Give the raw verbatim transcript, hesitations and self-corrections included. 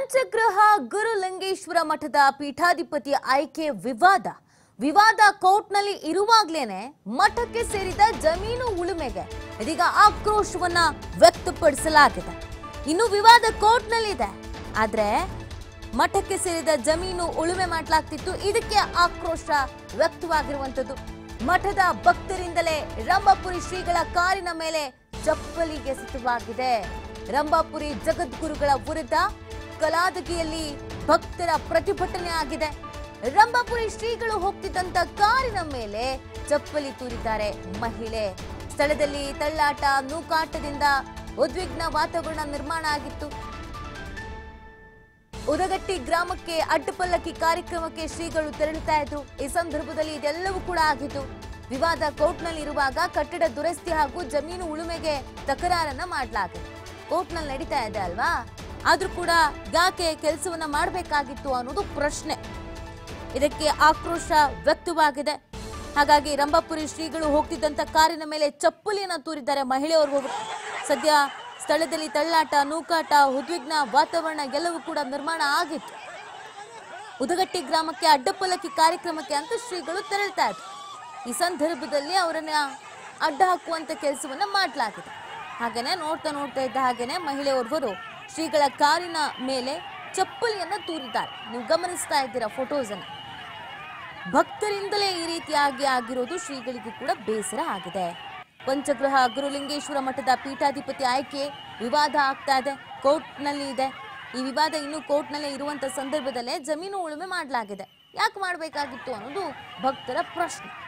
ಪಂಚಗ್ರಹ ಗುರುಲಿಂಗೇಶ್ವರ ಮಠದ ಪೀಠಾಧಿಪತಿ ಆಯ್ಕೆ ವಿವಾದ ವಿವಾದ ಕೋರ್ಟ್ನಲ್ಲಿ ಇರುವಾಗಲೇನೆ ಮಠಕ್ಕೆ ಸೇರಿದ ಜಮೀನು ಉಳುಮೆಗೆ ಇದೀಗ ಆಕ್ರೋಶವನ್ನ ವ್ಯಕ್ತಪಡಿಸಲಾಗಿದೆ. ಇನ್ನು ವಿವಾದ ಕೋರ್ಟ್ನಲ್ಲಿ ಇದೆ, ಆದ್ರೆ ಮಠಕ್ಕೆ ಸೇರಿದ ಜಮೀನು ಉಳುಮೆ ಮಾಡಲಾಗ್ತಿತ್ತು. ಇದಕ್ಕೆ ಆಕ್ರೋಶ ವ್ಯಕ್ತವಾಗಿರುವಂತದ್ದು. ಮಠದ ಭಕ್ತರಿಂದಲೇ ರಂಭಾಪುರಿ ಶ್ರೀಗಳ ಕಾರಿನ ಮೇಲೆ ಚಪ್ಪಲಿಗೆ ಎಸೆತವಾಗಿದೆ. ರಂಭಾಪುರಿ ಜಗದ್ಗುರುಗಳ ವಿರುದ್ಧ ಕಲಾದಗಿಯಲ್ಲಿ ಭಕ್ತರ ಪ್ರತಿಭಟನೆ ಆಗಿದೆ. ರಂಭಾಪುರಿ ಶ್ರೀಗಳು ಹೋಗ್ತಿದ್ದಂತ ಕಾರಿನ ಮೇಲೆ ಚಪ್ಪಲಿ ತೂರಿದ್ದಾರೆ ಮಹಿಳೆ. ಸ್ಥಳದಲ್ಲಿ ತಳ್ಳಾಟ ನೂಕಾಟದಿಂದ ಉದ್ವಿಗ್ನ ವಾತಾವರಣ ನಿರ್ಮಾಣ ಆಗಿತ್ತು. ಉದಗಟ್ಟಿ ಗ್ರಾಮಕ್ಕೆ ಅಡ್ಡಪಲ್ಲಕ್ಕಿ ಕಾರ್ಯಕ್ರಮಕ್ಕೆ ಶ್ರೀಗಳು ತೆರಳುತ್ತಾ ಇದ್ರು. ಈ ಸಂದರ್ಭದಲ್ಲಿ ಇದೆಲ್ಲವೂ ಕೂಡ ಆಗಿತ್ತು. ವಿವಾದ ಕೋರ್ಟ್ನಲ್ಲಿ ಇರುವಾಗ ಕಟ್ಟಡ ದುರಸ್ತಿ ಹಾಗೂ ಜಮೀನು ಉಳುಮೆಗೆ ತಕರಾರನ್ನ ಮಾಡಲಾಗಿದೆ. ಕೋರ್ಟ್ನಲ್ಲಿ ನಡೀತಾ ಇದೆ ಅಲ್ವಾ, ಆದ್ರೂ ಕೂಡ ಯಾಕೆ ಕೆಲಸವನ್ನ ಮಾಡಬೇಕಾಗಿತ್ತು ಅನ್ನೋದು ಪ್ರಶ್ನೆ. ಇದಕ್ಕೆ ಆಕ್ರೋಶ ವ್ಯಕ್ತವಾಗಿದೆ. ಹಾಗಾಗಿ ರಂಭಾಪುರಿ ಶ್ರೀಗಳು ಹೋಗ್ತಿದ್ದಂತ ಕಾರಿನ ಮೇಲೆ ಚಪ್ಪಲಿಯನ್ನ ತೂರಿದ್ದಾರೆ ಮಹಿಳೆಯವರು. ಸದ್ಯ ಸ್ಥಳದಲ್ಲಿ ತಳ್ಳಾಟ ನೂಕಾಟ ಉದ್ವಿಗ್ನ ವಾತಾವರಣ ಎಲ್ಲವೂ ಕೂಡ ನಿರ್ಮಾಣ ಆಗಿತ್ತು. ಉದಗಟ್ಟಿ ಗ್ರಾಮಕ್ಕೆ ಅಡ್ಡಪಲ್ಲಕ್ಕಿ ಕಾರ್ಯಕ್ರಮಕ್ಕೆ ಅಂತ ಶ್ರೀಗಳು ತೆರಳ್ತಾ ಇದ್ರು. ಈ ಸಂದರ್ಭದಲ್ಲಿ ಅವರನ್ನ ಅಡ್ಡ ಹಾಕುವಂತ ಕೆಲಸವನ್ನ ಮಾಡಲಾಗಿದೆ. ಹಾಗೇನೆ ನೋಡ್ತಾ ನೋಡ್ತಾ ಇದ್ದ ಹಾಗೇನೆ ಮಹಿಳೆಯೋರ್ವರು ಶ್ರೀಗಳ ಕಾರಿನ ಮೇಲೆ ಚಪ್ಪಲಿಯನ್ನ ತೂರಿದ್ದಾರೆ. ನೀವು ಗಮನಿಸ್ತಾ ಇದ್ದೀರಾ ಫೋಟೋಸ್ ಅನ್ನ. ಭಕ್ತರಿಂದಲೇ ಈ ರೀತಿಯಾಗಿ ಆಗಿರೋದು ಶ್ರೀಗಳಿಗೂ ಕೂಡ ಬೇಸರ ಆಗಿದೆ. ಪಂಚಗ್ರಹ ಗುರುಲಿಂಗೇಶ್ವರ ಮಠದ ಪೀಠಾಧಿಪತಿ ಆಯ್ಕೆ ವಿವಾದ ಆಗ್ತಾ ಇದೆ, ಕೋರ್ಟ್ನಲ್ಲಿ ಇದೆ. ಈ ವಿವಾದ ಇನ್ನು ಕೋರ್ಟ್ನಲ್ಲೇ ಇರುವಂತ ಸಂದರ್ಭದಲ್ಲೇ ಜಮೀನು ಉಳುಮೆ ಮಾಡಲಾಗಿದೆ. ಯಾಕೆ ಮಾಡಬೇಕಾಗಿತ್ತು ಅನ್ನೋದು ಭಕ್ತರ ಪ್ರಶ್ನೆ.